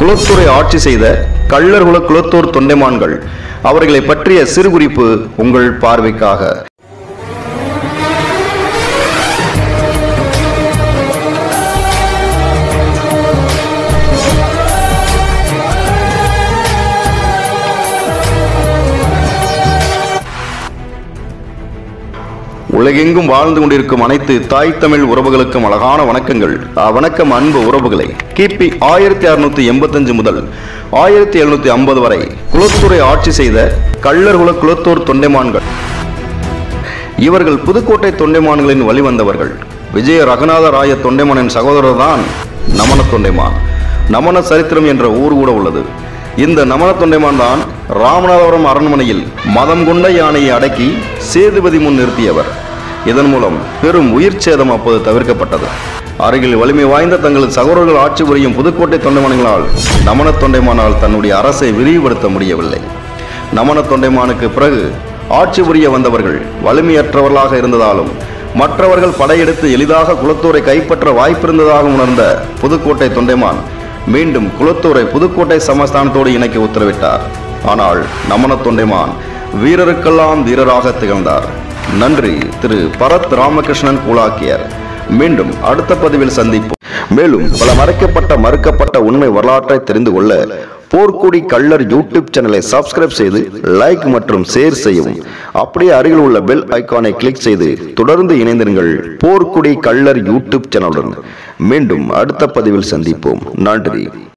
குலத்தூரை ஆட்சி செய்த கள்ளர்குல குலத்தூர் தொண்டைமான்கள் அவர்களை பற்றிய சிறு குறிப்பு உங்கள் பார்வைக்காக. உலகெங்கும் வாழ்ந்து கொண்டிருக்கும் அனைத்து தாய் தமிழ் உறவுகளுக்கும் அழகான வணக்கங்கள். வணக்கம் அன்பு உறவுகளை. கிபி 1685 முதல் 1750 வரை குலத்தூரை ஆட்சி செய்த கள்ளர்குல குலத்தூர் தொண்டைமான்கள். இவர்கள் புதுக்கோட்டை தொண்டைமான்களின் வழிவந்தவர்கள். விஜய ரகுநாத ராய தொண்டைமானின் சகோதரர் தான் நமன தொண்டைமான். நமன சரித்திரம் என்ற ஊர் கூட உள்ளது. இந்த நமன தொண்டைமான் தான் ராமநாதபுரம் அரண்மனையில் மதம் கொண்ட யானையை அடக்கி சேதுபதி முன் நிறுத்தியவர். இதன் மூலம் பெரும் உயிர் சேதம் அப்போது தவிர்க்கப்பட்டது. அருகில் வலிமை வாய்ந்த தங்களது சகோதரர்கள் ஆட்சி புரியும் புதுக்கோட்டை தொண்டைமான்களால் நமன தொண்டைமானால் தன்னுடைய அரசை விரிவுபடுத்த முடியவில்லை. நமன தொண்டைமானுக்கு பிறகு ஆட்சி புரிய வந்தவர்கள் வலிமையற்றவர்களாக இருந்ததாலும் மற்றவர்கள் படையெடுத்து எளிதாக குலத்தூரை கைப்பற்ற வாய்ப்பிருந்ததாக உணர்ந்த புதுக்கோட்டை தொண்டைமான் மீண்டும் குலத்தூரை புதுக்கோட்டை சமஸ்தானத்தோடு இணைக்க உத்தரவிட்டார். ஆனால் நமன தொண்டைமான் வீரருக்கெல்லாம் வீரராக திகழ்ந்தார். நன்றி திரு பரத் ராமகிருஷ்ணன் கூலாக்கியர். மீண்டும் அடுத்த பதிவில் சந்திப்போம். மேலும் பல மறுக்கப்பட்ட உண்மை வரலாற்றை தெரிந்து கொள்ள போர்க்குடி கள்ளர் யூடியூப் சேனலை சப்ஸ்கிரைப் செய்து லைக் மற்றும் ஷேர் செய்யவும். அப்படியே அருகில் உள்ள பெல் ஐகானை கிளிக் செய்து தொடர்ந்து இணைந்திருங்கள் போர்க்குடி கள்ளர் யூடியூப் சேனலுடன். மீண்டும் அடுத்த பதிவில் சந்திப்போம். நன்றி.